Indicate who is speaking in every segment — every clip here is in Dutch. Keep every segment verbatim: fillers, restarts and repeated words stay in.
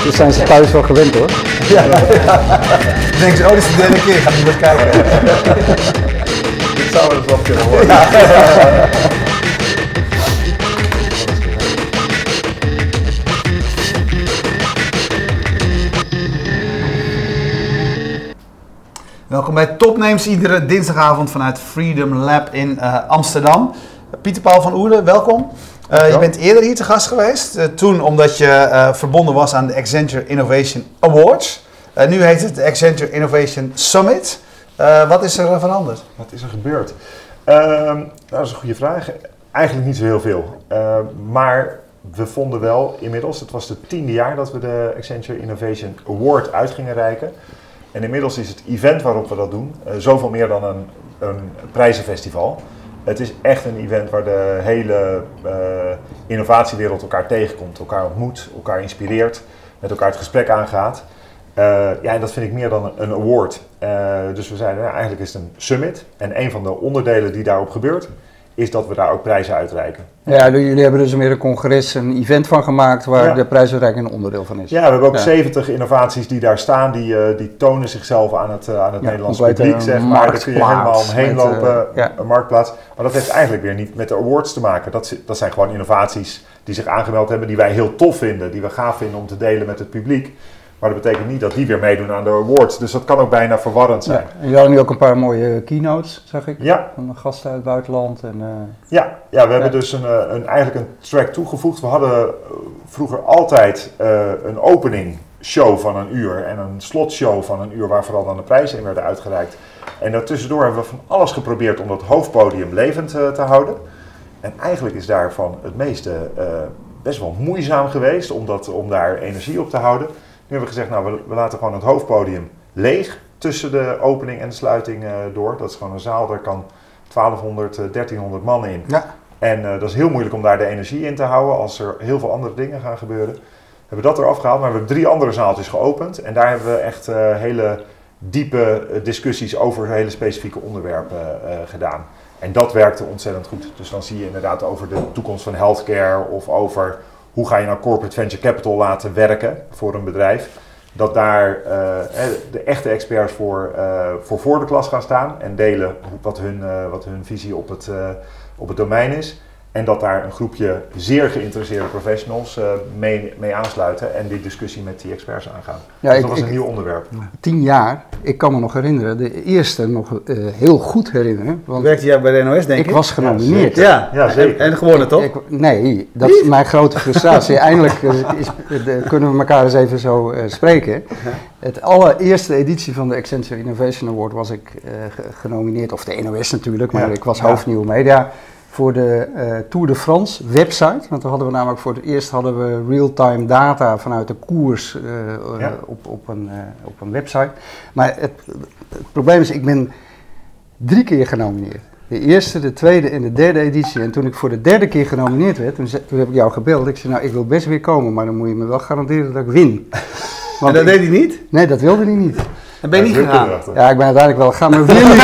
Speaker 1: Dus zijn ze thuis wel gewend hoor.
Speaker 2: Ja, ja. Dan denken ze, oh dit is de derde keer, ga niet meer kijken.
Speaker 3: Dit zou wel eens wat kunnen worden.
Speaker 2: Ja. Welkom bij Topnames, iedere dinsdagavond vanuit Freedom Lab in uh, Amsterdam. Pieter Paul van Oerle, welkom. Uh, je bent eerder hier te gast geweest, uh, toen omdat je uh, verbonden was aan de Accenture Innovation Awards. Uh, nu heet het de Accenture Innovation Summit. Uh, wat is er veranderd?
Speaker 3: Wat is er gebeurd? Uh, nou, dat is een goede vraag. Eigenlijk niet zo heel veel. Uh, maar we vonden wel inmiddels, het was het tiende jaar dat we de Accenture Innovation Award uit gingen reiken. En inmiddels is het event waarop we dat doen uh, zoveel meer dan een, een prijzenfestival. Het is echt een event waar de hele uh, innovatiewereld elkaar tegenkomt, elkaar ontmoet, elkaar inspireert, met elkaar het gesprek aangaat. Uh, ja, en dat vind ik meer dan een award. Uh, dus we zeiden, nou, eigenlijk is het een summit. En een van de onderdelen die daarop gebeurt, is dat we daar ook prijzen uitreiken.
Speaker 1: Ja, jullie hebben dus meer een congres, een event van gemaakt waar ja. de prijsuitreiking een onderdeel van is.
Speaker 3: Ja, we hebben ook ja. zeventig innovaties die daar staan, die, uh, die tonen zichzelf aan het, uh, aan het ja, Nederlandse publiek, zeg maar. Daar kun je helemaal omheen met, lopen, uh, ja. een marktplaats. Maar dat heeft eigenlijk weer niet met de awards te maken. Dat, dat zijn gewoon innovaties die zich aangemeld hebben, die wij heel tof vinden, die we gaaf vinden om te delen met het publiek. Maar dat betekent niet dat die weer meedoen aan de awards. Dus dat kan ook bijna verwarrend zijn.
Speaker 1: Ja, en je had nu ook een paar mooie keynotes, zag ik.
Speaker 3: Ja.
Speaker 1: Van de gasten uit het buitenland. En, uh,
Speaker 3: ja, ja, we hebben ja. dus een, een, eigenlijk een track toegevoegd. We hadden vroeger altijd uh, een opening show van een uur en een slotshow van een uur waar vooral dan de prijzen in werden uitgereikt. En daartussendoor hebben we van alles geprobeerd om dat hoofdpodium levend uh, te houden. En eigenlijk is daarvan het meeste uh, best wel moeizaam geweest om, dat, om daar energie op te houden. Nu hebben we gezegd, nou, we, we laten gewoon het hoofdpodium leeg tussen de opening en de sluiting uh, door. Dat is gewoon een zaal, daar kan twaalfhonderd, dertienhonderd man in. Ja. En uh, dat is heel moeilijk om daar de energie in te houden als er heel veel andere dingen gaan gebeuren. We hebben dat eraf gehaald, maar we hebben drie andere zaaltjes geopend. En daar hebben we echt uh, hele diepe uh, discussies over hele specifieke onderwerpen uh, gedaan. En dat werkte ontzettend goed. Dus dan zie je inderdaad over de toekomst van healthcare of over hoe ga je nou corporate venture capital laten werken voor een bedrijf. Dat daar uh, de echte experts voor, uh, voor voor de klas gaan staan en delen wat hun, uh, wat hun visie op het, uh, op het domein is. En dat daar een groepje zeer geïnteresseerde professionals uh, mee, mee aansluiten en die discussie met die experts aangaan. Ja, dus dat ik, was een ik, nieuw onderwerp.
Speaker 1: Tien jaar, ik kan me nog herinneren, de eerste nog uh, heel goed herinneren.
Speaker 2: Want werkte jij bij de N O S, denk ik?
Speaker 1: Ik was genomineerd.
Speaker 2: Ja, ja, zeker. En, en gewonnen, toch? Ik,
Speaker 1: nee, dat is mijn grote frustratie. Eindelijk uh, is, uh, kunnen we elkaar eens even zo uh, spreken. Ja. Het allereerste editie van de Accenture Innovation Award was ik uh, genomineerd, of de N O S natuurlijk, maar ja. ik was hoofd Nieuwe Media. Voor de uh, Tour de France website, want dan hadden we namelijk voor het eerst hadden we real-time data vanuit de koers uh, ja. uh, op, op, een, uh, op een website. Maar het, het probleem is, ik ben drie keer genomineerd. De eerste, de tweede en de derde editie. En toen ik voor de derde keer genomineerd werd, toen, toen heb ik jou gebeld. Ik zei, nou, ik wil best weer komen, maar dan moet je me wel garanderen dat ik win.
Speaker 2: Want en dat ik, deed hij niet?
Speaker 1: Nee, dat wilde hij niet.
Speaker 2: Dan ben je niet gegaan?
Speaker 1: Ja, ik ben uiteindelijk wel gegaan, maar weer niet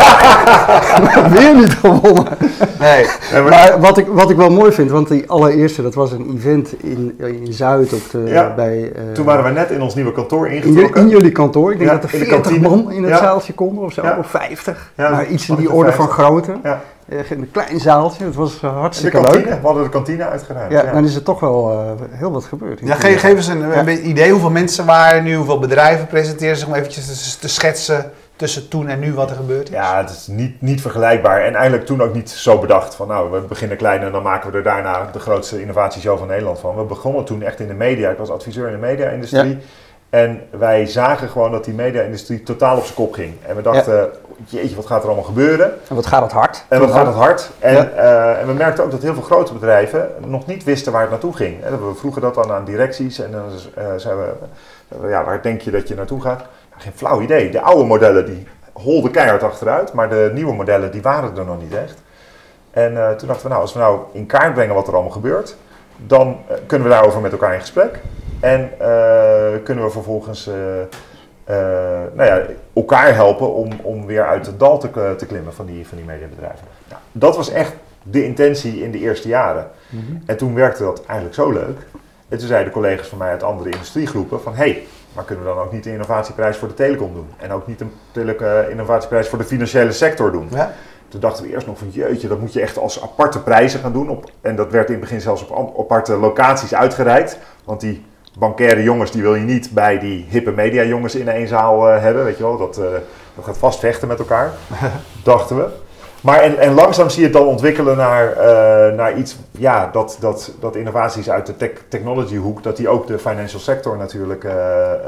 Speaker 1: gewonnen. weer niet gewonnen. Nee. Nee, maar maar wat, ik, wat ik wel mooi vind, want die allereerste, dat was een event in, in Zuid. Op de,
Speaker 3: ja,
Speaker 1: bij, uh,
Speaker 3: toen waren we net in ons nieuwe kantoor ingetrokken.
Speaker 1: In, in jullie kantoor. Ik denk
Speaker 3: ja,
Speaker 1: dat er veertig man in het ja. zaaltje konden of zo, ja. of vijftig. Ja, maar iets in die orde vijftig. Van grootte. Ja. Een klein zaaltje, het was uh, hartstikke leuk.
Speaker 3: We hadden de kantine uitgeruimd.
Speaker 1: Ja, ja, dan is er toch wel uh, heel wat gebeurd.
Speaker 2: Ja, geef, geef eens een, ja. een idee hoeveel mensen waren nu, hoeveel bedrijven presenteren, zeg maar eventjes te schetsen tussen toen en nu wat er gebeurd is.
Speaker 3: Ja, het is niet, niet vergelijkbaar en eigenlijk toen ook niet zo bedacht van nou, we beginnen klein en dan maken we er daarna de grootste innovatieshow van Nederland van. We begonnen toen echt in de media, ik was adviseur in de media-industrie. Ja. En wij zagen gewoon dat die media-industrie totaal op zijn kop ging. En we dachten, ja. jeetje, wat gaat er allemaal gebeuren?
Speaker 1: En wat gaat het hard?
Speaker 3: En wat gaat het hard? En, ja. uh, en we merkten ook dat heel veel grote bedrijven nog niet wisten waar het naartoe ging. En we vroegen dat dan aan directies en dan uh, zeiden we, ja, waar denk je dat je naartoe gaat? Ja, geen flauw idee. De oude modellen die holden keihard achteruit, maar de nieuwe modellen die waren er nog niet echt. En uh, toen dachten we, nou, als we nou in kaart brengen wat er allemaal gebeurt, dan uh, kunnen we daarover met elkaar in gesprek. En uh, kunnen we vervolgens uh, uh, nou ja, elkaar helpen om, om weer uit het dal te, te klimmen van die, van die mediabedrijven. Nou, dat was echt de intentie in de eerste jaren. Mm-hmm. En toen werkte dat eigenlijk zo leuk En toen zeiden collega's van mij uit andere industriegroepen van, hé, hey, maar kunnen we dan ook niet een innovatieprijs voor de telecom doen? En ook niet een tele- innovatieprijs voor de financiële sector doen?
Speaker 2: Ja.
Speaker 3: Toen dachten we eerst nog van, jeetje, dat moet je echt als aparte prijzen gaan doen. Op, en dat werd in het begin zelfs op aparte locaties uitgereikt. Want die bankaire jongens, die wil je niet bij die hippe media jongens in één zaal uh, hebben, weet je wel. Dat, uh, dat gaat vast vechten met elkaar, dachten we. Maar en, en langzaam zie je het dan ontwikkelen naar, uh, naar iets, ja, dat, dat, dat innovaties uit de tech, technology hoek, dat die ook de financial sector natuurlijk uh, uh,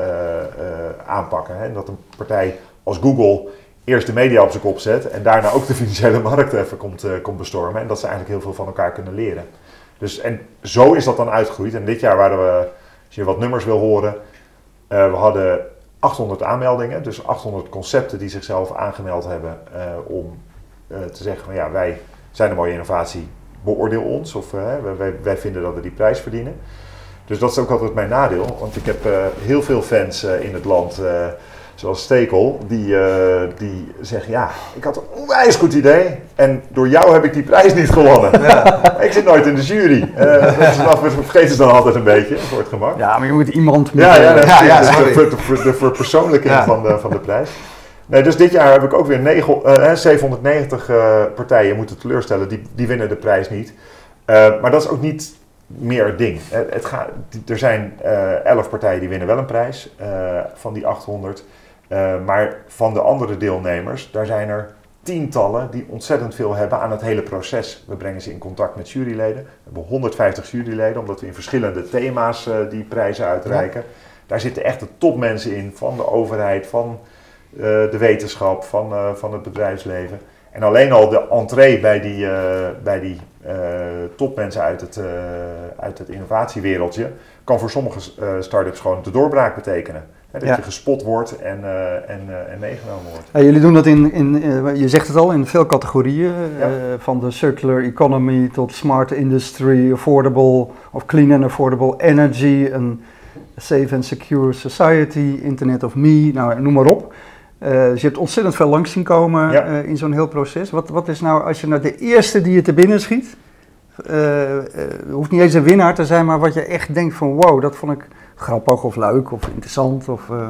Speaker 3: uh, aanpakken. Hè? En dat een partij als Google eerst de media op zijn kop zet en daarna ook de financiële markt even komt, uh, komt bestormen. En dat ze eigenlijk heel veel van elkaar kunnen leren. Dus, en zo is dat dan uitgegroeid. En dit jaar waren we, als je wat nummers wil horen, uh, we hadden achthonderd aanmeldingen. Dus achthonderd concepten die zichzelf aangemeld hebben uh, om uh, te zeggen van ja, wij zijn een mooie innovatie, beoordeel ons. Of uh, wij, wij vinden dat we die prijs verdienen. Dus dat is ook altijd mijn nadeel. Want ik heb uh, heel veel fans uh, in het land, uh, zoals Stekel, die, uh, die zeggen ja, ik had een onwijs goed idee en door jou heb ik die prijs niet gewonnen. Ja. Ik zit nooit in de jury. Uh, dat is dan, vergeten ze dan altijd een beetje, voor het gemak.
Speaker 1: Ja, maar je moet iemand...
Speaker 3: Ja, ja, dat
Speaker 2: ja, ja,
Speaker 3: is de, de, de, de verpersoonlijking ja. van, de, van de prijs. Nee, dus dit jaar heb ik ook weer negen, uh, zevenhonderdnegentig uh, partijen moeten teleurstellen, die, die winnen de prijs niet. Uh, maar dat is ook niet meer het ding. Uh, het gaat, er zijn uh, elf partijen die winnen wel een prijs uh, van die achthonderd. Uh, maar van de andere deelnemers, daar zijn er tientallen die ontzettend veel hebben aan het hele proces. We brengen ze in contact met juryleden. We hebben honderdvijftig juryleden, omdat we in verschillende thema's uh, die prijzen uitreiken. Ja. Daar zitten echt de topmensen in, van de overheid, van uh, de wetenschap, van, uh, van het bedrijfsleven. En alleen al de entree bij die, uh, bij die uh, topmensen uit het, uh, uit het innovatiewereldje kan voor sommige uh, start-ups gewoon de doorbraak betekenen. Hè, dat ja. je gespot wordt en, uh, en, uh, en meegenomen wordt.
Speaker 1: Ja, jullie doen dat in, in uh, je zegt het al, in veel categorieën. Ja. Uh, van de circular economy tot smart industry, affordable of clean and affordable energy, een safe and secure society, internet of me, nou noem maar op. Uh, dus je hebt ontzettend veel langs zien komen ja. uh, in zo'n heel proces. Wat, wat is nou, als je nou de eerste die je te binnen schiet, uh, uh, hoeft niet eens een winnaar te zijn, maar wat je echt denkt van wow, dat vond ik grappig of leuk of interessant of... Uh,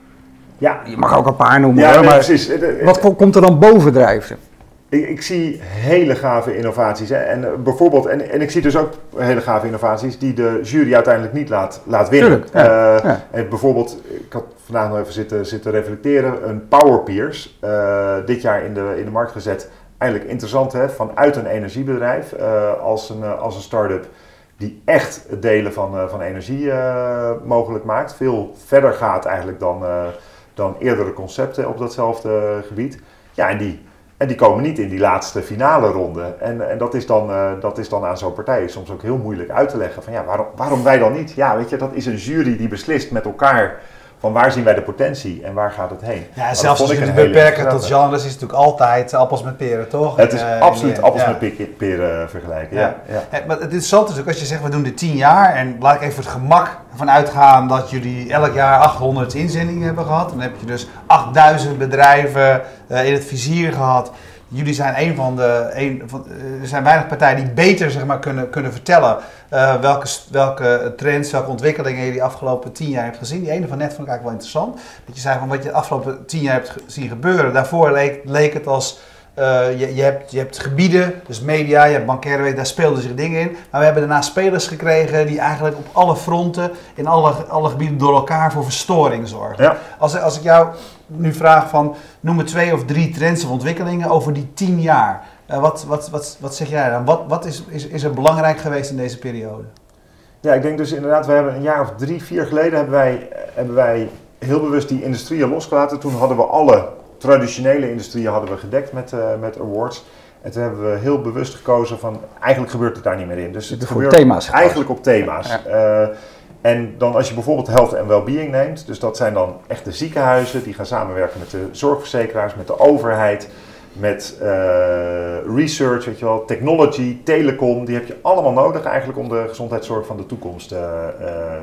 Speaker 1: ja. Je mag ook een paar noemen
Speaker 3: ja,
Speaker 1: hoor,
Speaker 3: nee,
Speaker 1: maar
Speaker 3: precies.
Speaker 1: wat komt er dan bovendrijven?
Speaker 3: Ik, ik zie hele gave innovaties. Hè. En, uh, bijvoorbeeld, en, en ik zie dus ook hele gave innovaties die de jury uiteindelijk niet laat, laat winnen.
Speaker 1: Tuurlijk, ja,
Speaker 3: uh, ja. En bijvoorbeeld, ik had vandaag nog even zitten, zitten reflecteren, een Powerpeers, uh, dit jaar in de, in de markt gezet. Eigenlijk interessant, hè, vanuit een energiebedrijf uh, als een, uh, als een start-up die echt het delen van, uh, van energie uh, mogelijk maakt. Veel verder gaat eigenlijk dan, uh, dan eerdere concepten op datzelfde gebied. Ja, en die... En die komen niet in die laatste finale ronde. En, en dat, is dan, uh, dat is dan aan zo'n partij soms ook heel moeilijk uit te leggen. Van ja, waarom, waarom wij dan niet? Ja, weet je, dat is een jury die beslist met elkaar van waar zien wij de potentie en waar gaat het heen.
Speaker 2: Ja, zelfs als jullie beperken tot genres is het natuurlijk altijd appels met peren, toch?
Speaker 3: Het is
Speaker 2: uh,
Speaker 3: absoluut
Speaker 2: ja,
Speaker 3: appels
Speaker 2: ja.
Speaker 3: met peren vergelijken. Ja.
Speaker 2: Ja. Ja. Ja, maar het interessante is ook als je zegt we doen dit tien jaar en laat ik even het gemak van uitgaan dat jullie elk jaar achthonderd inzendingen hebben gehad. Dan heb je dus achtduizend bedrijven uh, in het vizier gehad. Jullie zijn een van de, een van, er zijn weinig partijen die beter zeg maar, kunnen, kunnen vertellen uh, welke, welke trends, welke ontwikkelingen je die afgelopen tien jaar hebt gezien. Die ene van net vond ik eigenlijk wel interessant. Dat je zei van wat je de afgelopen tien jaar hebt zien gebeuren. Daarvoor leek, leek het als, uh, je, je, hebt, je hebt gebieden, dus media, je hebt bankaire, daar speelden zich dingen in. Maar we hebben daarna spelers gekregen die eigenlijk op alle fronten, in alle, alle gebieden door elkaar voor verstoring zorgen. Ja. Als, als ik jou nu vraag van, noem me twee of drie trends of ontwikkelingen over die tien jaar. Uh, wat, wat, wat, wat zeg jij dan? Wat, wat is, is, is er belangrijk geweest in deze periode?
Speaker 3: Ja, ik denk dus inderdaad, we hebben een jaar of drie, vier geleden hebben wij, hebben wij heel bewust die industrieën losgelaten. Toen hadden we alle traditionele industrieën hadden we gedekt met, uh, met awards. En toen hebben we heel bewust gekozen van, eigenlijk gebeurt het daar niet meer in. Dus het gebeurt
Speaker 1: thema's
Speaker 3: eigenlijk op thema's. Ja. Uh, En dan als je bijvoorbeeld health and well-being neemt, dus dat zijn dan echte ziekenhuizen, die gaan samenwerken met de zorgverzekeraars, met de overheid, met uh, research, weet je wel, technology, telecom, die heb je allemaal nodig eigenlijk om de gezondheidszorg van de toekomst uh, uh,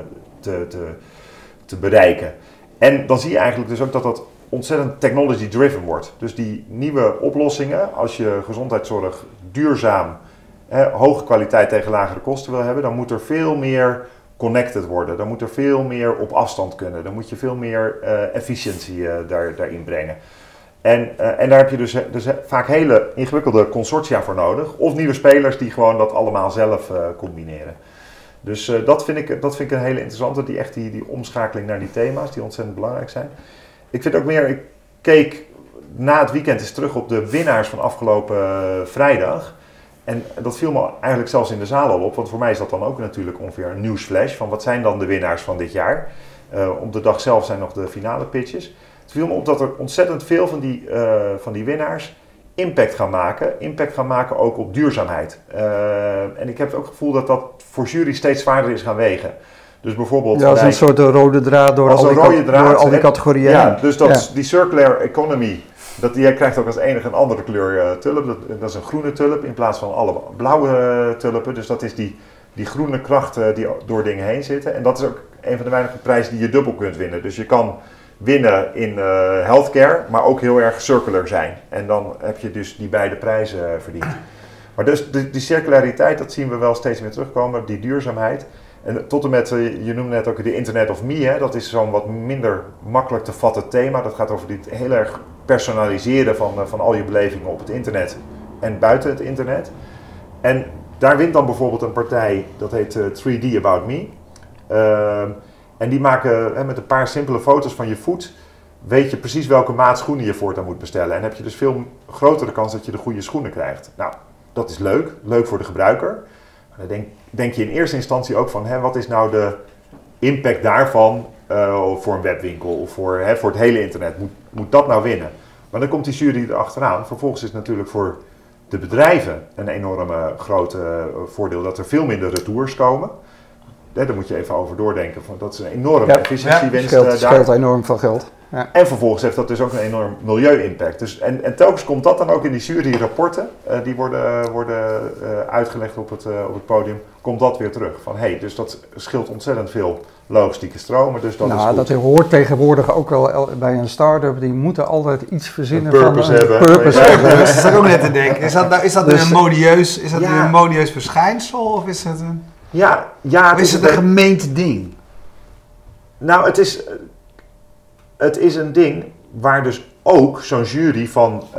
Speaker 3: te, te, te bereiken. En dan zie je eigenlijk dus ook dat dat ontzettend technology-driven wordt. Dus die nieuwe oplossingen, als je gezondheidszorg duurzaam, hè, hoge kwaliteit tegen lagere kosten wil hebben, dan moet er veel meer connected worden. Dan moet er veel meer op afstand kunnen. Dan moet je veel meer uh, efficiëntie uh, daar, daarin brengen. En, uh, en daar heb je dus, dus vaak hele ingewikkelde consortia voor nodig. Of nieuwe spelers die gewoon dat allemaal zelf uh, combineren. Dus uh, dat, vind ik, dat vind ik een hele interessante, die, echt die, die omschakeling naar die thema's, die ontzettend belangrijk zijn. Ik vind ook meer, ik keek na het weekend eens terug op de winnaars van afgelopen uh, vrijdag. En dat viel me eigenlijk zelfs in de zaal al op, want voor mij is dat dan ook natuurlijk ongeveer een nieuwsflash van wat zijn dan de winnaars van dit jaar. Uh, op de dag zelf zijn nog de finale pitches. Het viel me op dat er ontzettend veel van die, uh, van die winnaars impact gaan maken. Impact gaan maken ook op duurzaamheid. Uh, en ik heb ook het gevoel dat dat voor jury steeds zwaarder is gaan wegen. Dus bijvoorbeeld...
Speaker 1: Ja, als een soort rode draad door, al die,
Speaker 3: rode draad,
Speaker 1: door al die categorieën.
Speaker 3: Ja, dus dat,
Speaker 1: ja.
Speaker 3: die circular economy, dat, die krijgt ook als enige een andere kleur uh, tulp. Dat, dat is een groene tulp in plaats van alle blauwe uh, tulpen. Dus dat is die, die groene kracht uh, die door dingen heen zitten. En dat is ook een van de weinige prijzen die je dubbel kunt winnen. Dus je kan winnen in uh, healthcare, maar ook heel erg circular zijn. En dan heb je dus die beide prijzen uh, verdiend. Maar dus die, die circulariteit, dat zien we wel steeds meer terugkomen, die duurzaamheid. En tot en met, uh, je noemde net ook de Internet of Me, hè, dat is zo'n wat minder makkelijk te vatten thema. Dat gaat over dit heel erg personaliseren van, uh, van al je belevingen op het internet en buiten het internet. En daar wint dan bijvoorbeeld een partij, dat heet uh, drie D About Me. Uh, En die maken hè, met een paar simpele foto's van je voet, weet je precies welke maat schoenen je voortaan moet bestellen. En heb je dus veel grotere kans dat je de goede schoenen krijgt. Nou, dat is leuk. Leuk voor de gebruiker. Maar dan denk, denk je in eerste instantie ook van, hè, wat is nou de impact daarvan uh, voor een webwinkel of voor, hè, voor het hele internet? Moet, moet dat nou winnen? Maar dan komt die jury erachteraan. Vervolgens is het natuurlijk voor de bedrijven een enorme grote uh, voordeel dat er veel minder retours komen. Ja, daar moet je even over doordenken. Want dat is een enorme ja, efficiëntiewinst.
Speaker 1: Het
Speaker 3: scheelt,
Speaker 1: uh, scheelt enorm veel geld. Ja.
Speaker 3: En vervolgens heeft dat dus ook een enorm milieu-impact. Dus, en, en telkens komt dat dan ook in die jury-rapporten, uh, die worden, worden uh, uitgelegd op het, uh, op het podium, komt dat weer terug. Van hé, hey, dus dat scheelt ontzettend veel logistieke stromen. Dus dat
Speaker 1: nou,
Speaker 3: is goed.
Speaker 1: Dat hoort tegenwoordig ook wel bij een start-up. Die moeten altijd iets verzinnen
Speaker 3: een purpose
Speaker 1: van
Speaker 3: hebben.
Speaker 1: Een purpose
Speaker 2: ja,
Speaker 1: hebben.
Speaker 2: dat is ook net te denken. Is dat, is dat dus, een modieus, is dat
Speaker 3: ja.
Speaker 2: een modieus verschijnsel of is het een...
Speaker 3: Ja, ja,
Speaker 2: of is het een gemeend ding?
Speaker 3: Nou, het is, het is een ding waar dus ook zo'n jury van uh,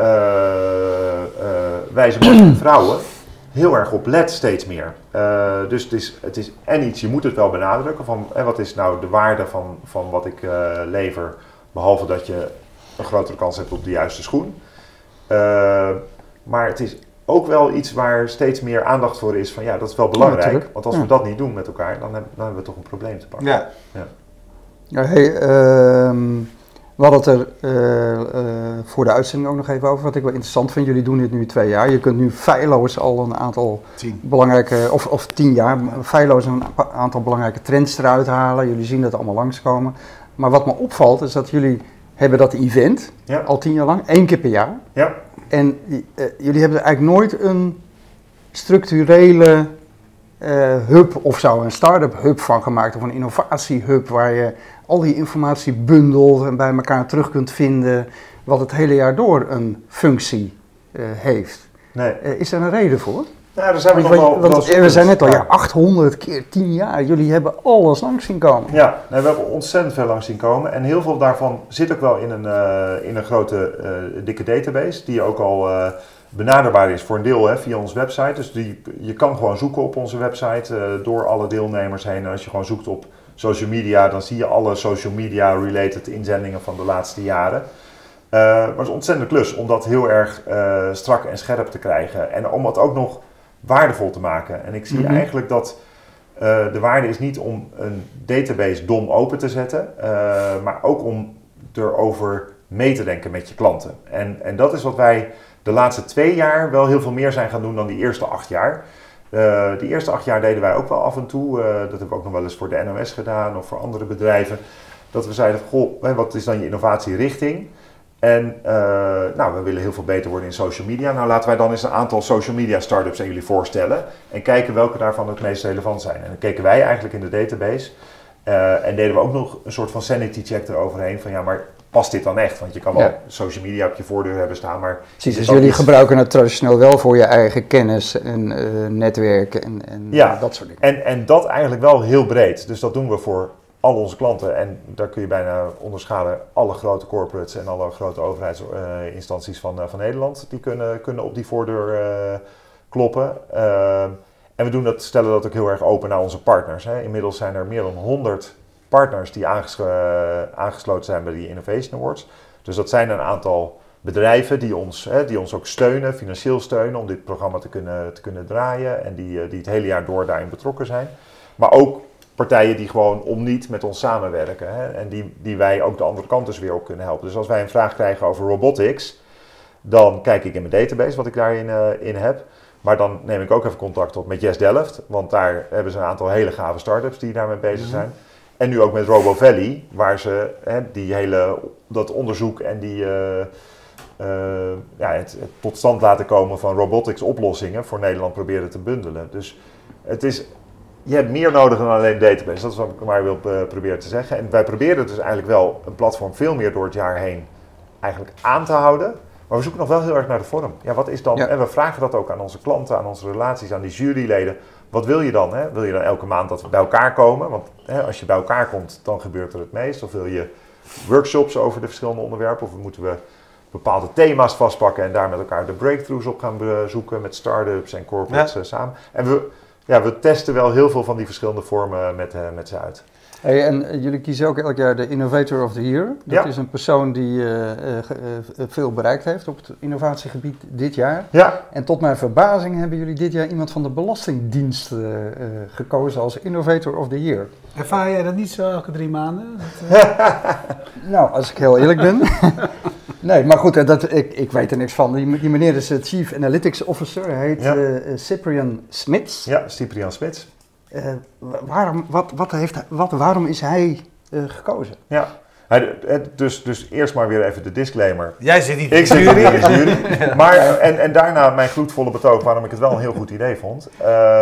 Speaker 3: uh, wijze mannen en vrouwen heel erg op let steeds meer. Uh, dus het is, het is en iets, je moet het wel benadrukken van eh, wat is nou de waarde van, van wat ik uh, lever, behalve dat je een grotere kans hebt op de juiste schoen. Uh, maar het is ook wel iets waar steeds meer aandacht voor is van ja, dat is wel belangrijk. Ja, want als ja. we dat niet doen met elkaar, dan, heb, dan hebben we toch een probleem te pakken.
Speaker 2: Ja.
Speaker 3: Ja.
Speaker 1: Ja, hey, uh, we hadden het er uh, uh, voor de uitzending ook nog even over. Wat ik wel interessant vind, jullie doen dit nu twee jaar. Je kunt nu feilloos al een aantal
Speaker 2: tien.
Speaker 1: belangrijke, of, of tien jaar, feilloos een aantal belangrijke trends eruit halen. Jullie zien dat allemaal langskomen. Maar wat me opvalt is dat jullie hebben dat event
Speaker 3: ja.
Speaker 1: al tien jaar lang, één keer per jaar.
Speaker 3: Ja.
Speaker 1: En uh, jullie hebben er eigenlijk nooit een structurele uh, hub of zo, een start-up hub van gemaakt. Of een innovatiehub waar je al die informatie bundelt en bij elkaar terug kunt vinden. Wat het hele jaar door een functie uh, heeft.
Speaker 3: Nee.
Speaker 1: Uh, is er een reden voor?
Speaker 3: Nou, daar zijn we
Speaker 1: want,
Speaker 3: nog wel,
Speaker 1: want,
Speaker 3: wel
Speaker 1: we zijn net al ja, achthonderd keer tien jaar. Jullie hebben alles langs zien komen.
Speaker 3: Ja, nee, we hebben ontzettend veel langs zien komen. En heel veel daarvan zit ook wel in een, uh, in een grote, uh, dikke database. Die ook al uh, benaderbaar is voor een deel hè, via onze website. Dus die, je kan gewoon zoeken op onze website uh, door alle deelnemers heen. En als je gewoon zoekt op social media, dan zie je alle social media related inzendingen van de laatste jaren. Uh, maar het is een ontzettende klus om dat heel erg uh, strak en scherp te krijgen. En om het ook nog waardevol te maken. En ik zie mm-hmm. eigenlijk dat uh, de waarde is niet om een database dom open te zetten, uh, maar ook om erover mee te denken met je klanten. En, en dat is wat wij de laatste twee jaar wel heel veel meer zijn gaan doen dan die eerste acht jaar. Uh, die eerste acht jaar deden wij ook wel af en toe, uh, dat hebben we ook nog wel eens voor de N O S gedaan of voor andere bedrijven, dat we zeiden, goh, wat is dan je innovatierichting? En uh, nou, we willen heel veel beter worden in social media. Nou, laten wij dan eens een aantal social media startups aan jullie voorstellen en kijken welke daarvan het meest relevant zijn. En dan keken wij eigenlijk in de database uh, en deden we ook nog een soort van sanity check eroverheen van ja, maar past dit dan echt? Want je kan wel
Speaker 1: Ja.
Speaker 3: social media op je voordeur hebben staan, maar...
Speaker 1: Precies, dus
Speaker 3: dat
Speaker 1: jullie
Speaker 3: is-
Speaker 1: gebruiken het traditioneel wel voor je eigen kennis en uh, netwerken en, en
Speaker 3: Ja.
Speaker 1: dat soort dingen.
Speaker 3: En, en dat eigenlijk wel heel breed. Dus dat doen we voor al onze klanten. En daar kun je bijna onderschalen alle grote corporates en alle grote overheidsinstanties van, uh, van Nederland. Die kunnen, kunnen op die voordeur uh, kloppen. Uh, en we doen dat, stellen dat ook heel erg open naar onze partners. Hè. Inmiddels zijn er meer dan honderd partners die aanges- uh, aangesloten zijn bij die Innovation Awards. Dus dat zijn een aantal bedrijven die ons, hè, die ons ook steunen, financieel steunen om dit programma te kunnen, te kunnen draaien. En die, uh, die het hele jaar door daarin betrokken zijn. Maar ook partijen die gewoon om niet met ons samenwerken. Hè, en die, die wij ook de andere kant dus weer op kunnen helpen. Dus als wij een vraag krijgen over robotics, dan kijk ik in mijn database wat ik daarin uh, in heb. Maar dan neem ik ook even contact op met Yes Delft. Want daar hebben ze een aantal hele gave start-ups die daarmee bezig zijn. Mm-hmm. En nu ook met Robo Valley, waar ze hè, die hele, dat onderzoek en die, uh, uh, ja, het, het tot stand laten komen van robotics oplossingen voor Nederland proberen te bundelen. Dus het is... Je hebt meer nodig dan alleen database, dat is wat ik maar wil uh, proberen te zeggen. En wij proberen dus eigenlijk wel een platform veel meer door het jaar heen eigenlijk aan te houden. Maar we zoeken nog wel heel erg naar de vorm. Ja, wat is dan? Ja. En we vragen dat ook aan onze klanten, aan onze relaties, aan die juryleden. Wat wil je dan? Hè? Wil je dan elke maand dat we bij elkaar komen? Want hè, als je bij elkaar komt, dan gebeurt er het meest. Of wil je workshops over de verschillende onderwerpen? Of moeten we bepaalde thema's vastpakken en daar met elkaar de breakthroughs op gaan zoeken met start-ups en corporates ja. samen? En we... Ja, we testen wel heel veel van die verschillende vormen met, uh, met ze uit.
Speaker 1: Hey, en uh, jullie kiezen ook elk jaar de Innovator of the Year. Dat ja. is een persoon die uh, uh, uh, veel bereikt heeft op het innovatiegebied dit jaar.
Speaker 3: Ja.
Speaker 1: En tot mijn verbazing hebben jullie dit jaar iemand van de Belastingdienst uh, uh, gekozen als Innovator of the Year.
Speaker 2: Ervaar jij dat niet zo elke drie maanden? Dat, uh...
Speaker 1: nou, als ik heel eerlijk ben... Nee, maar goed, dat, ik, ik weet er niks van. Die, die meneer is Chief Analytics Officer, hij heet ja. uh, Cyprian Smits.
Speaker 3: Ja, Cyprian Smits.
Speaker 1: Uh, waarom, wat, wat heeft, wat, waarom is hij uh, gekozen?
Speaker 3: Ja, hij, dus, dus eerst maar weer even de disclaimer.
Speaker 2: Jij zit niet
Speaker 3: in de jury. Ik zit niet in de jury. Maar, en, en daarna mijn gloedvolle betoog waarom ik het wel een heel goed idee vond. Uh,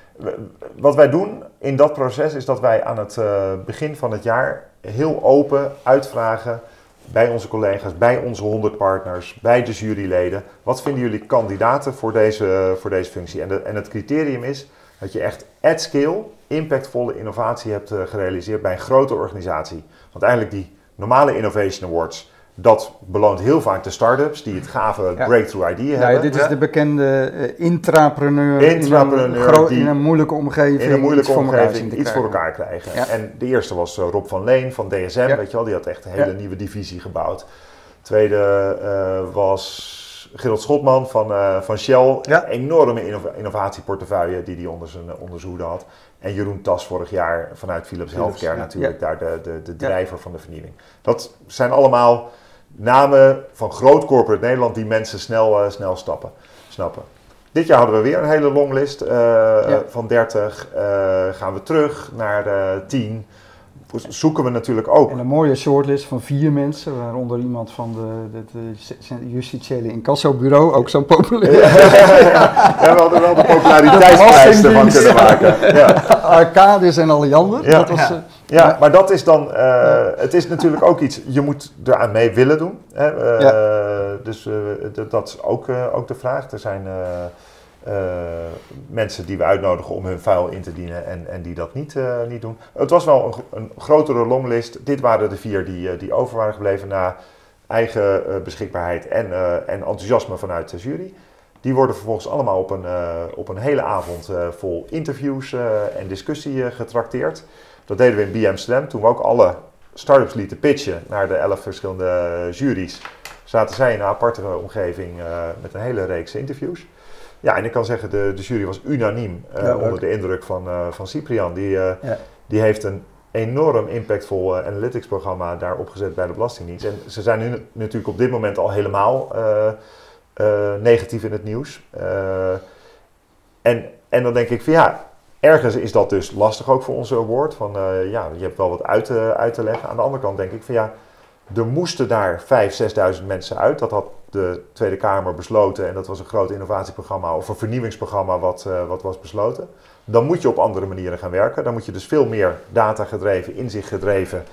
Speaker 3: wat wij doen in dat proces is dat wij aan het uh, begin van het jaar heel open uitvragen... bij onze collega's, bij onze honderd partners, bij de juryleden. Wat vinden jullie kandidaten voor deze, voor deze functie? En, de, en het criterium is dat je echt at scale impactvolle innovatie hebt uh, gerealiseerd bij een grote organisatie. Want eigenlijk die normale Innovation Awards, dat beloont heel vaak de start-ups die het gave ja. breakthrough idea
Speaker 1: ja,
Speaker 3: hebben.
Speaker 1: Dit is
Speaker 3: ja.
Speaker 1: de bekende uh, intrapreneur,
Speaker 3: intrapreneur
Speaker 1: in, een gro- in een moeilijke omgeving,
Speaker 3: in een moeilijke
Speaker 1: iets,
Speaker 3: omgeving
Speaker 1: voor
Speaker 3: iets voor elkaar krijgen.
Speaker 1: Ja.
Speaker 3: En de eerste was uh, Rob van Leen van D S M, ja. weet je wel, die had echt een hele ja. nieuwe divisie gebouwd. Tweede uh, was Gerald Schotman van, uh, van Shell, ja. een enorme innov- innovatieportefeuille die hij onder zijn, onder zijn hoede had. En Jeroen Tas vorig jaar vanuit Philips Healthcare ja. natuurlijk, ja. daar de, de, de drijver ja. van de vernieuwing. Dat zijn allemaal namen van groot corporate Nederland die mensen snel, uh, snel stappen, snappen. Dit jaar hadden we weer een hele longlist uh, ja. van dertig. Uh, gaan we terug naar de tien. Zoeken we natuurlijk ook.
Speaker 1: En een mooie shortlist van vier mensen, waaronder iemand van de, de, de justitiële incassobureau, ook zo populair.
Speaker 3: Ja, ja, we hadden wel de populariteitsprijs ervan kunnen maken. Ja.
Speaker 1: Arcadis en Alliander.
Speaker 3: Ja.
Speaker 1: Dat was,
Speaker 3: ja. Ja, ja, maar dat is dan, uh, het is natuurlijk ook iets, je moet eraan mee willen doen. Hè? Uh, ja. Dus uh, d- dat is ook, uh, ook de vraag. Er zijn uh, uh, mensen die we uitnodigen om hun file in te dienen en, en die dat niet, uh, niet doen. Het was wel een, een grotere longlist. Dit waren de vier die, uh, die over waren gebleven na eigen uh, beschikbaarheid en, uh, en enthousiasme vanuit de jury. Die worden vervolgens allemaal op een, uh, op een hele avond uh, vol interviews uh, en discussie uh, getrakteerd. Dat deden we in B Amsterdam, toen we ook alle start-ups lieten pitchen naar de elf verschillende juries. Zaten zij in een aparte omgeving uh, met een hele reeks interviews. Ja, en ik kan zeggen, de, de jury was unaniem uh, ja, onder de indruk van, uh, van Cyprian. Die, uh, ja. die heeft een enorm impactvol uh, analytics programma daar opgezet bij de Belastingdienst. En ze zijn nu natuurlijk op dit moment al helemaal uh, uh, negatief in het nieuws. Uh, en, en dan denk ik van ja... Ergens is dat dus lastig ook voor onze award. Van, uh, ja, je hebt wel wat uit, uh, uit te leggen. Aan de andere kant denk ik van ja, er moesten daar vijfduizend, zesduizend mensen uit. Dat had de Tweede Kamer besloten en dat was een groot innovatieprogramma of een vernieuwingsprogramma wat, uh, wat was besloten. Dan moet je op andere manieren gaan werken. Dan moet je dus veel meer data gedreven, inzicht gedreven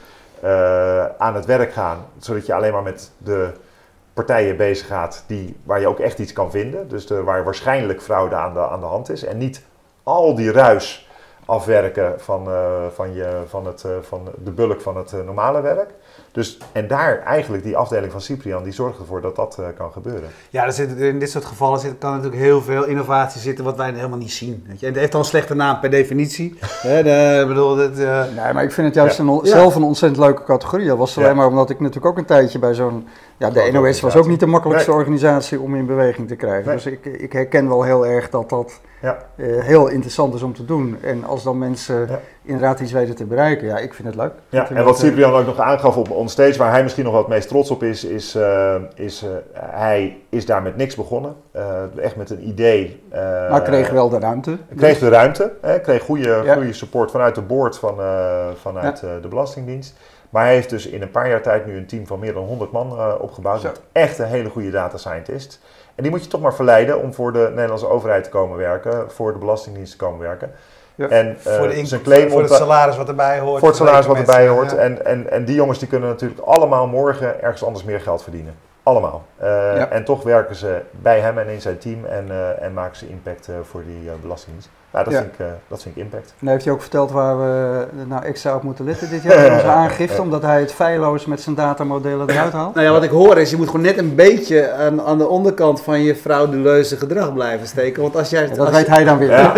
Speaker 3: uh, aan het werk gaan, zodat je alleen maar met de partijen bezig gaat die, waar je ook echt iets kan vinden. Dus de, waar waarschijnlijk fraude aan de, aan de hand is. En niet al die ruis afwerken van, uh, van, je, van, het, uh, van de bulk van het uh, normale werk. Dus, en daar eigenlijk die afdeling van Cyprian, die zorgt ervoor dat dat uh, kan gebeuren.
Speaker 2: Ja, er zit, in dit soort gevallen zit, kan natuurlijk heel veel innovatie zitten wat wij helemaal niet zien. Weet je. En het heeft al een slechte naam per definitie. He, de, bedoel, het, uh...
Speaker 1: Nee, maar ik vind het juist
Speaker 3: ja.
Speaker 1: een, zelf een ontzettend leuke categorie. Dat was alleen ja. maar omdat ik natuurlijk ook een tijdje bij zo'n... Ja, de N O S was ook niet de makkelijkste nee. organisatie om in beweging te krijgen. Nee. Dus ik, ik herken wel heel erg dat dat ja. uh, heel interessant is om te doen. En als dan mensen ja. inderdaad iets weten te bereiken, ja, ik vind het leuk.
Speaker 3: Ja, en wat Cyprian ook nog aangaf op onstage, waar hij misschien nog wat meest trots op is, is, uh, is uh, hij is daar met niks begonnen. Uh, echt met een idee. Uh,
Speaker 1: maar kreeg wel de ruimte.
Speaker 3: Kreeg de ruimte, hè, kreeg goede, ja. goede support vanuit de board van, uh, vanuit ja. uh, de Belastingdienst. Maar hij heeft dus in een paar jaar tijd nu een team van meer dan honderd man uh, opgebouwd. Zo. Met echt een hele goede data scientist. En die moet je toch maar verleiden om voor de Nederlandse overheid te komen werken, voor de Belastingdienst te komen werken.
Speaker 2: Ja.
Speaker 3: En, uh,
Speaker 2: voor, de in- voor, voor het salaris wat erbij hoort.
Speaker 3: Voor het salaris wat erbij hoort. Ja. En, en, en die jongens die kunnen natuurlijk allemaal morgen ergens anders meer geld verdienen. Allemaal. Uh, ja. En toch werken ze bij hem en in zijn team en, uh, en maken ze impact uh, voor die uh, Belastingdienst. Nou, dat, ja. vind ik, uh, dat vind ik impact.
Speaker 1: En heeft hij ook verteld waar we nou extra op moeten letten dit jaar in onze aangifte, omdat hij het feilloos met zijn datamodellen eruit haalt?
Speaker 2: Nou ja, wat ik hoor is, je moet gewoon net een beetje aan, aan de onderkant van je frauduleuze gedrag blijven steken. Want als jij,
Speaker 1: ja, dat
Speaker 2: als
Speaker 1: weet
Speaker 2: je...
Speaker 1: hij dan weer. Ja.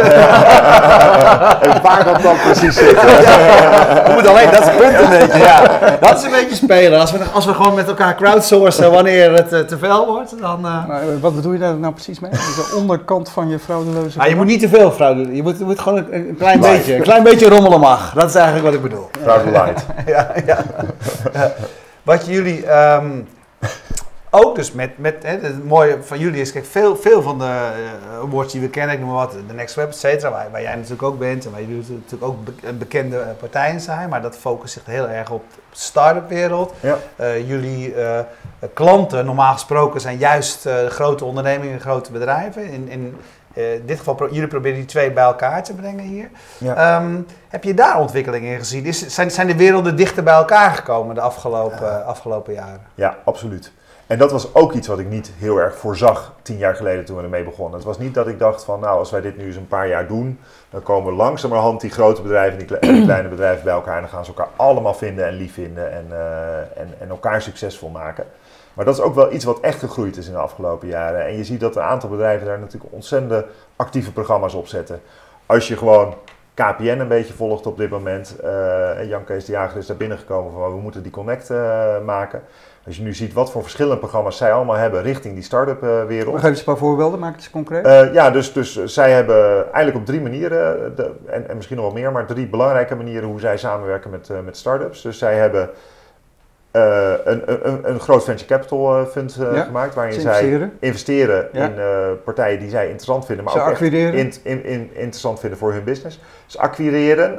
Speaker 3: En waar dat dan precies zit.
Speaker 2: Ja, moet alleen, dat is het punt een beetje. Ja. Dat is een beetje spelen. Als we, als we gewoon met elkaar crowdsourcen wanneer het uh, te veel wordt, dan... Uh...
Speaker 1: Maar wat bedoel je daar nou precies mee? De onderkant van je frauduleuze
Speaker 2: ah, je moet niet te veel frauduleuze. Je moet, je moet gewoon een, een klein Light. beetje, een klein beetje rommelen mag. Dat is eigenlijk wat ik bedoel.
Speaker 3: Fraudulite.
Speaker 2: ja, ja. ja. Wat jullie um, ook dus met, met hè, het mooie van jullie is, kijk, veel, veel van de uh, awards die we kennen, ik noem maar wat, de Next Web, et cetera, waar, waar jij natuurlijk ook bent en waar jullie natuurlijk ook be- bekende partijen zijn, maar dat focust zich heel erg op de start-up wereld. Ja. Uh, jullie uh, klanten, normaal gesproken, zijn juist uh, grote ondernemingen, grote bedrijven. In, in uh, dit geval, pro- jullie proberen die twee bij elkaar te brengen hier. Ja. Um, heb je daar ontwikkelingen in gezien? Is, zijn, zijn de werelden dichter bij elkaar gekomen de afgelopen, ja. uh, afgelopen jaren?
Speaker 3: Ja, absoluut. En dat was ook iets wat ik niet heel erg voorzag tien jaar geleden toen we ermee begonnen. Het was niet dat ik dacht van, nou, als wij dit nu eens een paar jaar doen, dan komen langzamerhand die grote bedrijven en die, kle- die kleine bedrijven bij elkaar en dan gaan ze elkaar allemaal vinden en lief vinden en, uh, en, en elkaar succesvol maken. Maar dat is ook wel iets wat echt gegroeid is in de afgelopen jaren. En je ziet dat een aantal bedrijven daar natuurlijk ontzettende actieve programma's op zetten. Als je gewoon K P N een beetje volgt op dit moment, uh, Jan Kees de Jager is daar binnengekomen van, we moeten die connect uh, maken. Als je nu ziet wat voor verschillende programma's zij allemaal hebben richting die start-up uh, wereld.
Speaker 1: Maar geef eens een paar voorbeelden, maak het eens concreet.
Speaker 3: Uh, ja, dus, dus zij hebben eigenlijk op drie manieren, de, en, en misschien nog wel meer, maar drie belangrijke manieren hoe zij samenwerken met, uh, met start-ups. Dus zij hebben uh, een, een, een groot venture capital uh, fund uh, ja, gemaakt, waarin zij investeren, investeren ja. in uh, partijen die zij interessant vinden, maar ze ook acquireren. echt in, in, in, interessant vinden voor hun business. Ze acquireren,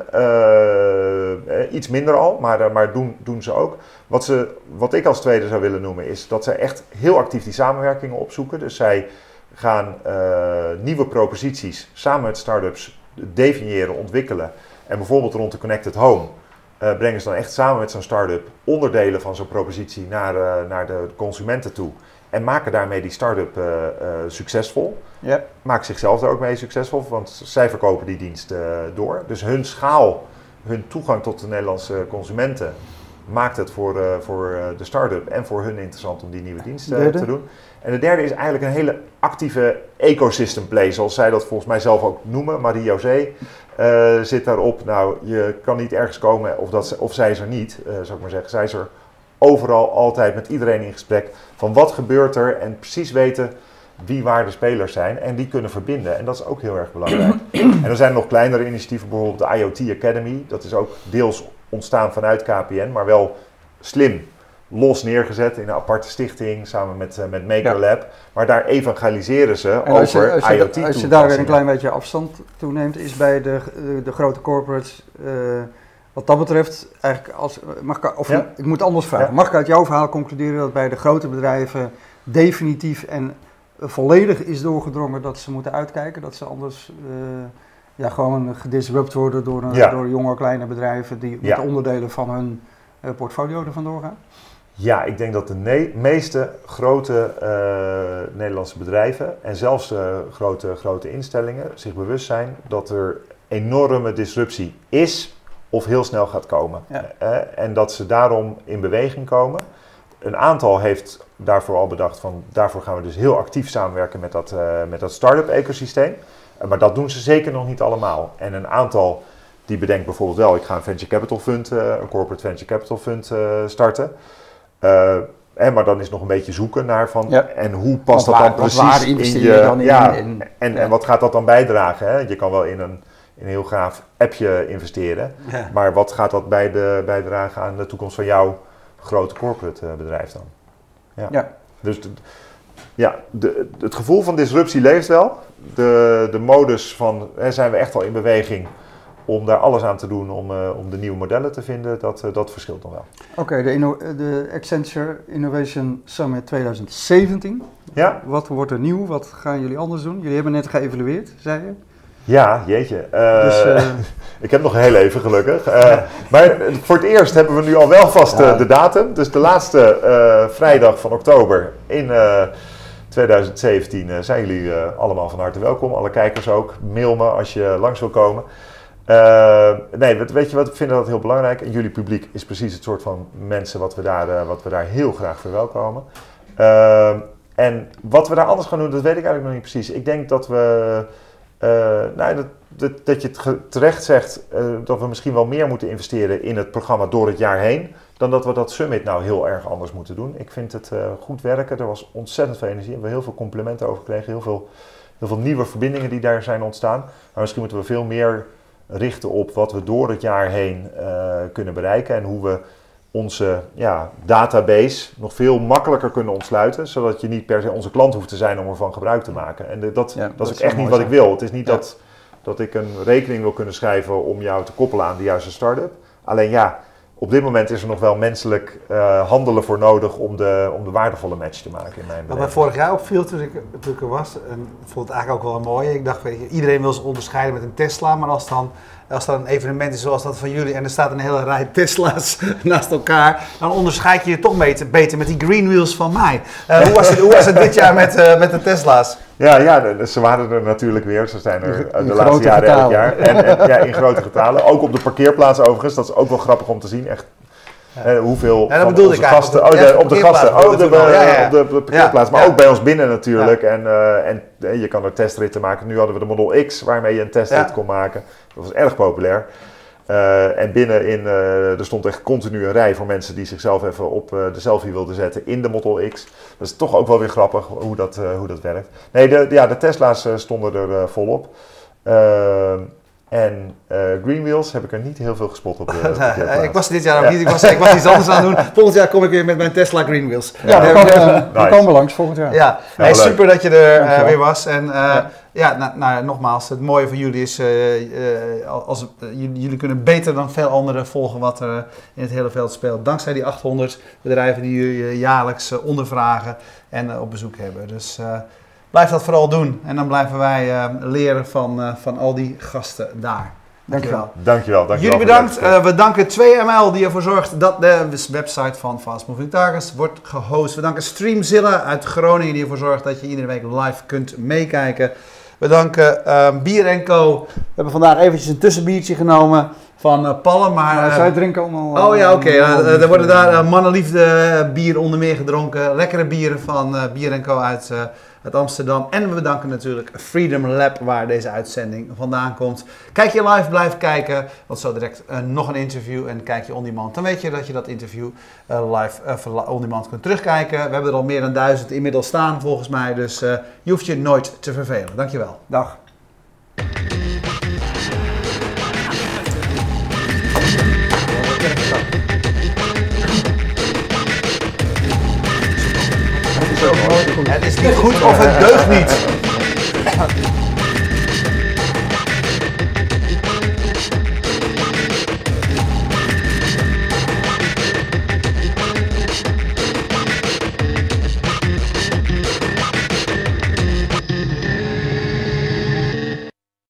Speaker 3: uh, iets minder al, maar, maar doen, doen ze ook. Wat, ze, wat ik als tweede zou willen noemen is dat zij echt heel actief die samenwerkingen opzoeken. Dus zij gaan uh, nieuwe proposities samen met start-ups definiëren, ontwikkelen. En bijvoorbeeld rond de Connected Home uh, brengen ze dan echt samen met zo'n start-up onderdelen van zo'n propositie naar, uh, naar de consumenten toe. En maken daarmee die start-up uh, uh, succesvol. Ja. Maken zichzelf daar ook mee succesvol, want zij verkopen die dienst uh, door. Dus hun schaal, hun toegang tot de Nederlandse consumenten maakt het voor, uh, voor uh, de start-up en voor hun interessant om die nieuwe dienst uh, te doen. En de derde is eigenlijk een hele actieve ecosystem play, zoals zij dat volgens mij zelf ook noemen. Marie-José uh, zit daarop. Nou, je kan niet ergens komen of, dat ze, of zij is er niet, uh, zou ik maar zeggen. Zij is er overal, altijd met iedereen in gesprek van wat gebeurt er en precies weten wie waar de spelers zijn en die kunnen verbinden. En dat is ook heel erg belangrijk. En er zijn nog kleinere initiatieven, bijvoorbeeld de I O T Academy. Dat is ook deels ontstaan vanuit K P N, maar wel slim los neergezet in een aparte stichting samen met, uh, met Makerlab. Ja. Maar daar evangeliseren ze en als
Speaker 1: over
Speaker 3: je, als je,
Speaker 1: I O T. Als je daar weer een klein beetje afstand toeneemt, is bij de, de, de grote corporates, uh, wat dat betreft, eigenlijk als, mag ik, of ja. ik moet anders vragen. Ja. Mag ik uit jouw verhaal concluderen dat bij de grote bedrijven definitief en volledig is doorgedrongen dat ze moeten uitkijken, dat ze anders uh, ja, gewoon gedisrupt worden door, een, ja. door jonge kleine bedrijven die ja. met onderdelen van hun uh, portfolio er vandoor gaan?
Speaker 3: Ja, ik denk dat de ne- meeste grote uh, Nederlandse bedrijven en zelfs uh, grote, grote instellingen zich bewust zijn dat er enorme disruptie is of heel snel gaat komen.
Speaker 1: Ja.
Speaker 3: Uh, en dat ze daarom in beweging komen. Een aantal heeft daarvoor al bedacht van daarvoor gaan we dus heel actief samenwerken met dat, uh, met dat start-up ecosysteem. Uh, maar dat doen ze zeker nog niet allemaal. En een aantal die bedenkt bijvoorbeeld wel, ik ga een venture capital fund, uh, een corporate venture capital fund uh, starten. Uh, hè, maar dan is nog een beetje zoeken naar van
Speaker 1: ja.
Speaker 3: en hoe past
Speaker 1: waar,
Speaker 3: dat dan precies in je,
Speaker 1: je dan in,
Speaker 3: ja,
Speaker 1: in,
Speaker 3: en,
Speaker 1: ja.
Speaker 3: en wat gaat dat dan bijdragen? Hè? Je kan wel in een, in een heel gaaf appje investeren,
Speaker 2: Ja.
Speaker 3: maar wat gaat dat bij de, bijdragen aan de toekomst van jouw grote corporate uh, bedrijf dan? Ja.
Speaker 1: Ja.
Speaker 3: Dus de, ja, de, het gevoel van disruptie leeft wel. De, de modus van hè, zijn we echt al in beweging om daar alles aan te doen om, uh, om de nieuwe modellen te vinden, dat, uh, dat verschilt nog wel.
Speaker 1: Oké, okay, de, inno- de Accenture Innovation Summit twintig zeventien.
Speaker 3: Ja.
Speaker 1: Wat wordt er nieuw? Wat gaan jullie anders doen? Jullie hebben net geëvalueerd, zei je?
Speaker 3: Ja, jeetje. Uh,
Speaker 1: dus, uh...
Speaker 3: ik heb nog heel even gelukkig. Uh, maar voor het eerst hebben we nu al wel vast uh, de datum. Dus de laatste uh, vrijdag van oktober in uh, twintig zeventien uh, zijn jullie uh, allemaal van harte welkom. Alle kijkers ook. Mail me als je langs wil komen. Uh, nee, weet je wat, ik vind dat heel belangrijk. En jullie publiek is precies het soort van mensen wat we daar, uh, wat we daar heel graag verwelkomen. Uh, en wat we daar anders gaan doen, dat weet ik eigenlijk nog niet precies. Ik denk dat we, uh, nou, dat, dat, dat je het ge- terecht zegt, uh, dat we misschien wel meer moeten investeren in het programma door het jaar heen, dan dat we dat summit nou heel erg anders moeten doen. Ik vind het uh, goed werken, er was ontzettend veel energie, we hebben heel veel complimenten over gekregen, heel veel, heel veel nieuwe verbindingen die daar zijn ontstaan. Maar misschien moeten we veel meer richten op wat we door het jaar heen uh, kunnen bereiken en hoe we onze ja, database nog veel makkelijker kunnen ontsluiten, zodat je niet per se onze klant hoeft te zijn om ervan gebruik te maken. En de, dat,
Speaker 1: ja,
Speaker 3: dat is ook echt niet wat ik wil. Het is niet ja. dat, dat ik een rekening wil kunnen schrijven om jou te koppelen aan de juiste start-up. Alleen ja, op dit moment is er nog wel menselijk uh, handelen voor nodig om de, om de waardevolle match te maken in mijn
Speaker 2: Wat mij vorig jaar opviel toen ik, toen ik er was, en ik vond het eigenlijk ook wel mooi. Ik dacht, weet je, iedereen wil zich onderscheiden met een Tesla, maar als dan Als dat een evenement is zoals dat van jullie en er staat een hele rij Tesla's naast elkaar, dan onderscheid je je toch beter, beter met die green wheels van mij. Uh, hoe, was het, hoe was het dit jaar met, uh, met de Tesla's?
Speaker 3: Ja, ja de, ze waren er natuurlijk weer. Ze zijn er uh, de
Speaker 1: in
Speaker 3: laatste jaren elk jaar. En, en, ja, in grote getalen. Ook op de parkeerplaats overigens. Dat is ook wel grappig om te zien. Echt. Ja. Uh, hoeveel
Speaker 2: ja, dat
Speaker 3: van
Speaker 2: bedoelde
Speaker 3: onze
Speaker 2: ik
Speaker 3: gasten, oh, de,
Speaker 2: ja,
Speaker 3: op de gasten, oh, de, de,
Speaker 2: ja, ja.
Speaker 3: op de, de parkeerplaats,
Speaker 2: ja,
Speaker 3: maar
Speaker 2: ja.
Speaker 3: ook bij ons binnen natuurlijk.
Speaker 2: Ja.
Speaker 3: En, uh, en uh, je kan er testritten maken. Nu hadden we de Model X waarmee je een testrit
Speaker 2: ja. kon
Speaker 3: maken. Dat was erg populair. Uh, en binnenin, uh, er stond echt continu een rij voor mensen die zichzelf even op uh, de selfie wilden zetten in de Model X. Dat is toch ook wel weer grappig hoe dat, uh, hoe dat werkt. Nee, de, ja, de Tesla's uh, stonden er uh, volop. Uh, en uh, Green Wheels heb ik er niet heel veel gespot op. De, op
Speaker 2: ik was dit jaar ook ja. niet, ik was, ik was iets anders aan het doen. Volgend jaar kom ik weer met mijn Tesla Green Wheels.
Speaker 1: Ja, ja, dan komen uh, nice. we langs volgend jaar.
Speaker 2: Ja, hey, super dat je er uh, weer was. En uh, ja, ja nou, nou, nogmaals, het mooie van jullie is, uh, uh, als, uh, jullie kunnen beter dan veel anderen volgen wat er uh, in het hele veld speelt. Dankzij die achthonderd bedrijven die jullie uh, jaarlijks uh, ondervragen en uh, op bezoek hebben. Dus uh, blijf dat vooral doen. En dan blijven wij uh, leren van, uh, van al die gasten daar.
Speaker 1: Dankjewel.
Speaker 3: Dankjewel. dankjewel
Speaker 2: Jullie bedankt. Uh, we danken twee M L die ervoor zorgt dat de website van Fast Moving Targets wordt gehost. We danken Streamzilla uit Groningen die ervoor zorgt dat je iedere week live kunt meekijken. We danken uh, Bier en Co. We hebben vandaag eventjes een tussenbiertje genomen van uh, Palle. Maar, uh,
Speaker 1: zij drinken allemaal...
Speaker 2: Oh ja, oké. Okay. Uh, er worden daar uh, mannenliefde uh, bier onder meer gedronken. Lekkere bieren van uh, Bier en Co uit... Uh, uit Amsterdam. En we bedanken natuurlijk Freedom Lab, waar deze uitzending vandaan komt. Kijk je live, blijf kijken, want zo direct uh, nog een interview. En kijk je on demand, dan weet je dat je dat interview uh, live uh, on demand kunt terugkijken. We hebben er al meer dan duizend inmiddels staan volgens mij, dus uh, je hoeft je nooit te vervelen. Dankjewel.
Speaker 1: Dag.
Speaker 2: Het is niet goed of het deugt niet.